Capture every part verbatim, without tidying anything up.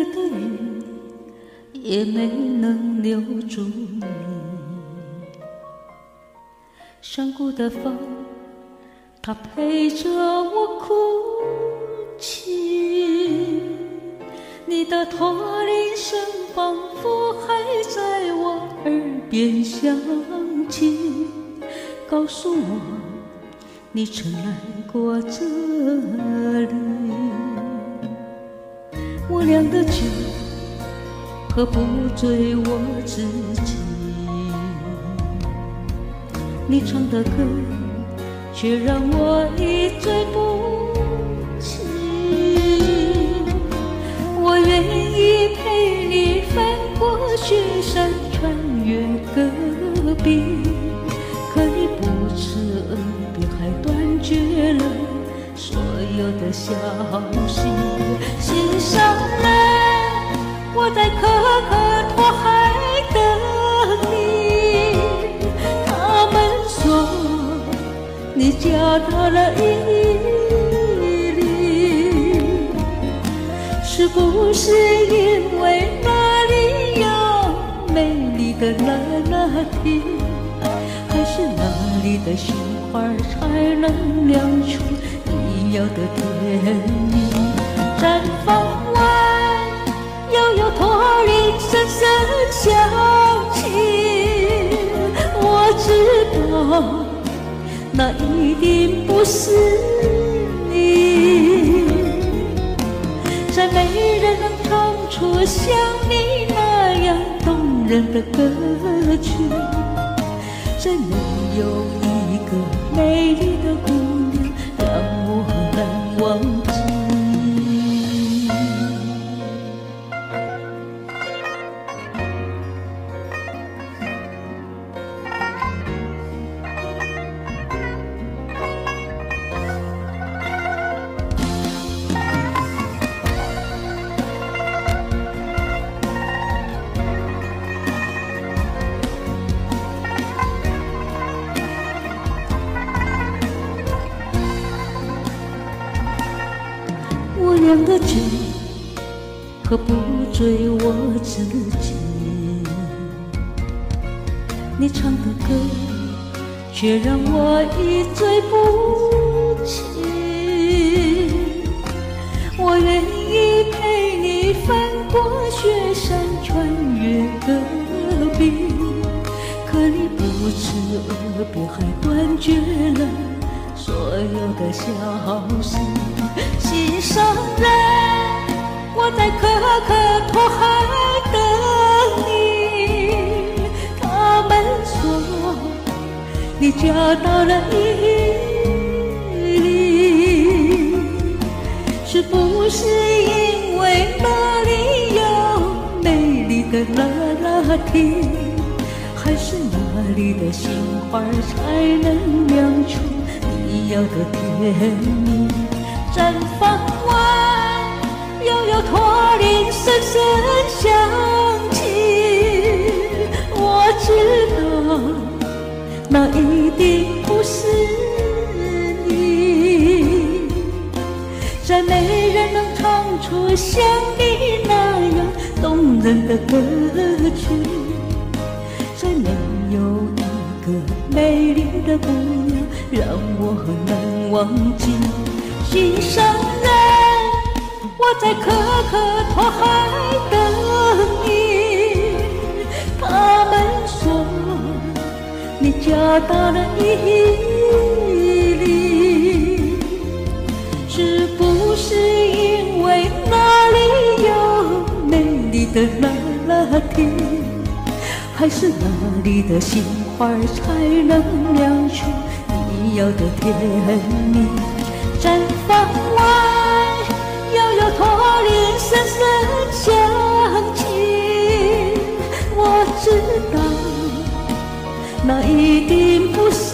夜的雨也没能留住你。山谷的风，它陪着我哭泣。你的驼铃声仿佛还在我耳边响起，告诉我你曾来过这里。我酿的酒喝不醉我自己，你唱的歌却让我一醉不起。我愿意陪你翻过雪山，穿越戈壁，可你不辞而别，还断绝了所有的消息。心上人，我在可可托海等你。他们说你嫁到了伊犁，是不是因为那里有美丽的那拉提，还是那里的杏花才能酿出你要的甜蜜？毡房外又有驼铃声声响起，我知道那一定不是你。再没人能唱出像你那样动人的歌曲，再没有一个美丽的姑娘让我难忘记。我酿的酒喝不醉我自己，你唱的歌却让我一醉不起。我愿意陪你翻过雪山，穿越戈壁，可你不辞而别，还断绝了所有的消息。心上人，我在可可托海等你。他们说你嫁到了伊犁，是不是因为那里有美丽的那拉提，还是那里的杏花才能酿出你要的甜蜜？毡房外又有驼铃声声响起，我知道那一定不是你。再没人能唱出像你那样动人的歌曲，再没有一个美丽的姑娘让我难忘记。心上人，我在可可托海等你。他们说你嫁到了伊犁，是不是因为那里有美丽的那拉提，还是那里的杏花才能酿出你要的甜蜜？毡房外又有驼铃声声响起，我知道那一定不是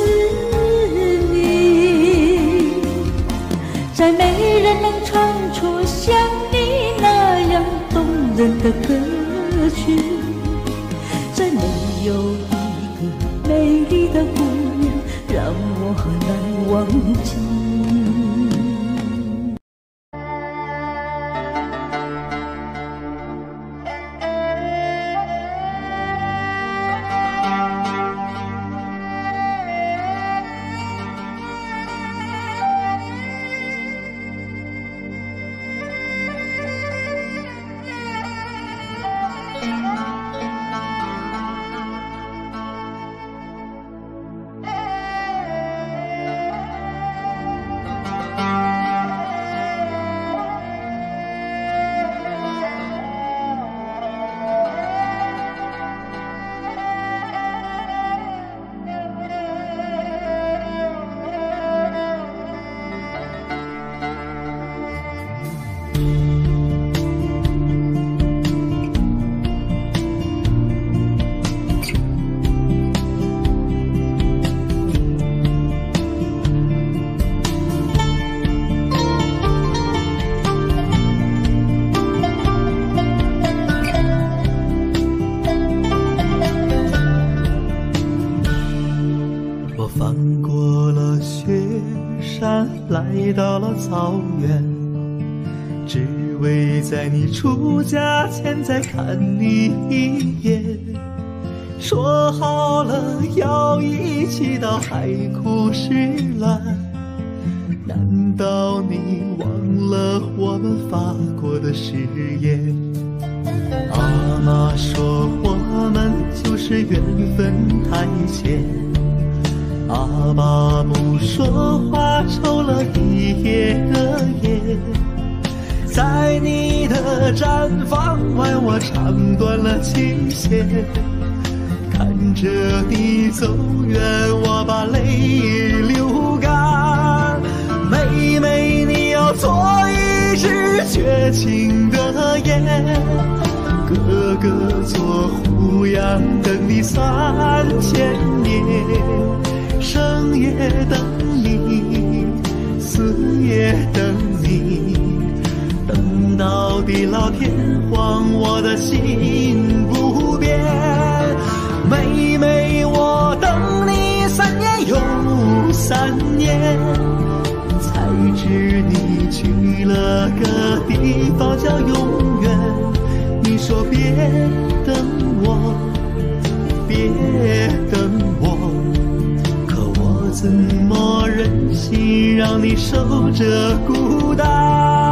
你。再没人能唱出像你那样动人的歌曲，再没有一个美丽的姑娘让我难忘记。 来到了草原，只为在你出嫁前再看你一眼。说好了要一起到海枯石烂，难道你忘了我们发过的誓言？阿妈说我们就是缘分太浅，阿爸不说话抽了一夜的烟，在你的毡房外我唱断了琴弦，看着你走远我把泪流干。妹妹你要做一支绝情的雁，哥哥做胡杨等你三千年，生也等你，死也等你，等到地老天荒我的心不变。妹妹我等你三年又三年，才知你去了个地方叫永远。你说别等我，别等我，可我怎么忍心让你守着孤单？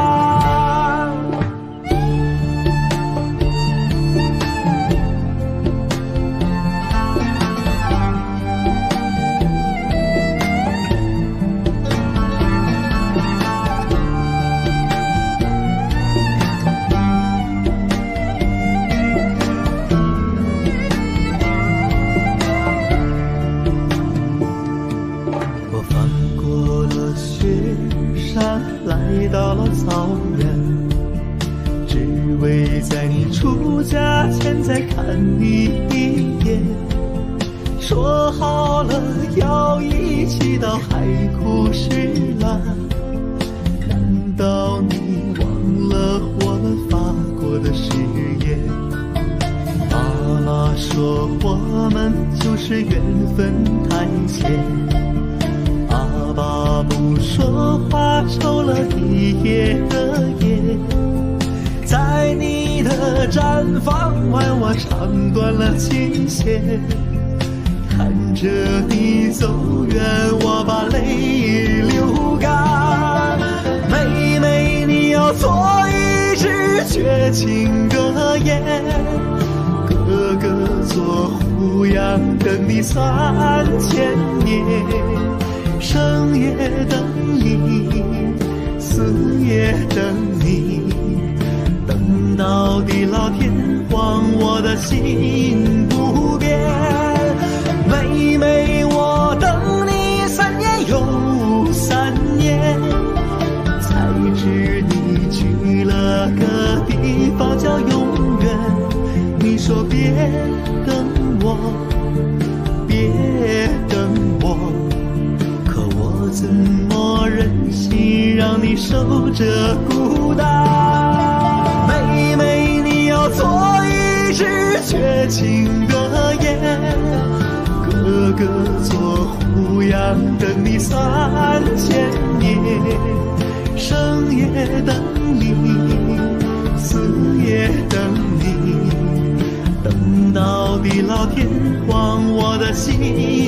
来到了草原，只为在你出嫁前再看你一眼。说好了要一起到海枯石烂，难道你忘了我们发过的誓言？妈妈说我们就是缘分太浅，阿爸不说话抽了一夜的烟，在你的毡房外我唱断了琴弦，看着你走远我把泪流干。妹妹你要做一支绝情的雁，哥哥做胡杨等你三千年，生也等你，死也等你，等到地老天荒我的心不变。妹妹我等你三年又三年，才知你去了个地方叫永远。你说别等我，别等我，怎么忍心让你守着孤单？妹妹你要做一支绝情的雁，哥哥做胡杨等你三千年，生也等你，死也等你，等到地老天荒我的心